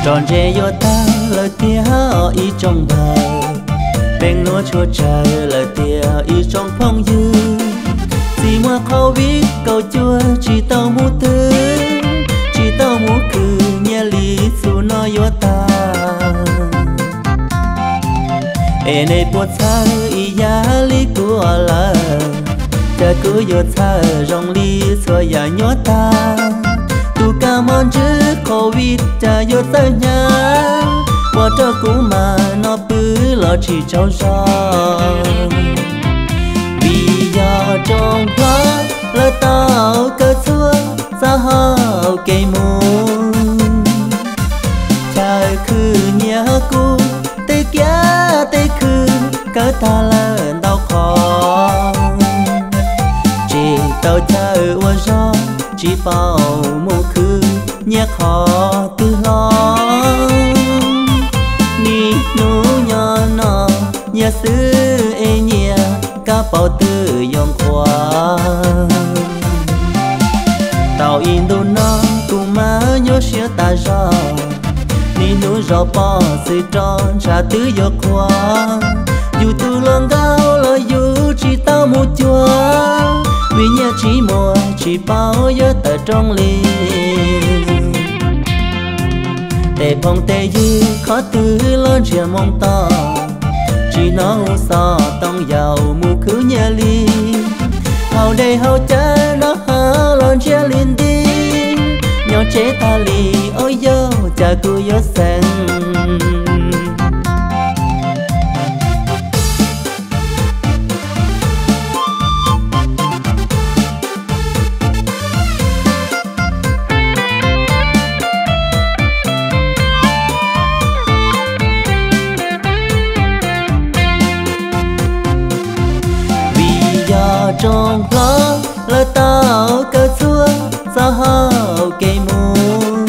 tròn rê yo ta lời tia ý trong bờ bên nó chua trời lời tia ý trong phong dư gì mà khâu biết câu chua chỉ tao mu tư chỉ tao mu cứ nhẹ lý su nó yo ta e này buồn xa ý giá lý của là cha cứ yo xa rong lý xua ya nhớ ta tu cảm ơn chứ covid cha yo ta nhà bỏ cho cũ mà nó cứ lo chỉ trâu gió vì giờ trong đó là tao cơ xưa xa hao cây mùa cha cứ nhớ cũ tê kia tê cứ cỡ ta lên đau khó chỉ tao chờ qua gió chỉ bao mùa khứ nhớ khó từ lo ni nu nhỏ nọ nhà xứ e nhà cá bao tư yong khoa tàu Indo nó cùng má nhớ xía ta ra ni nu rõ bao sự tròn trả tứ yo khoa dù tu lần cao là dù chỉ tao một chúa vì nhà chỉ mùa chỉ bao nhớ ta trong liền tê phong tê dư khó tư lớn chia mong to chỉ nó so tông giàu mù cứ nhà ly hầu đây hầu cha nó hao lớn chia liền đi nhỏ chế ta lì ôi yo cha cứ yo sen trong đó là tao cơ xưa xa hao cây muôn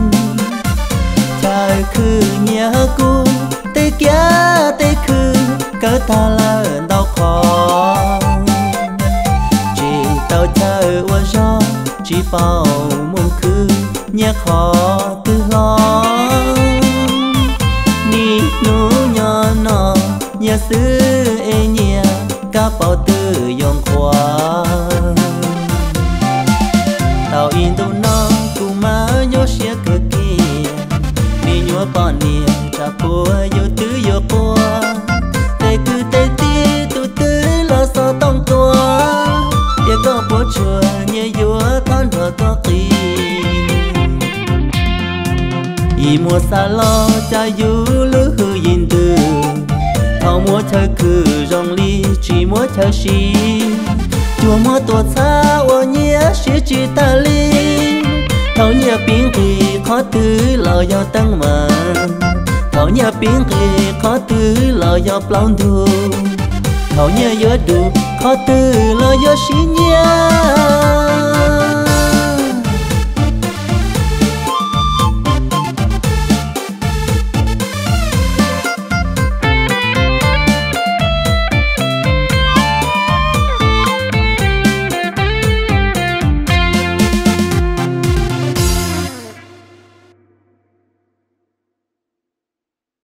trời khứ nhớ cũ tê kia tê khứ cỡ ta lên đau khó chỉ tao chờ qua gió chỉ bao muôn khứ nhớ khó từ lo ni nu nhỏ nọ nhà xứ e nhà cá bao tư yong khoa tàu Indo nó cùng má nhớ xía cơ kia vì nhớ bọn nia trả bùa yo tứ yo bùa tê cứ tê tí tu tứ lo so tông tua ya có bố chùa nhớ yo con đùa có kỳ y mùa xa lo cha yu lư hư yin tư thao múa chơi cứ rong ly chỉ múa chơi xí chùa múa tuột xa ô nhía xí chỉ ta ly thao nhía biến kỳ khó tư lo do tăng mà thao nhía biến kỳ khó tư lo do plong thu thao nhía gió đủ khó tư lo do xí nhía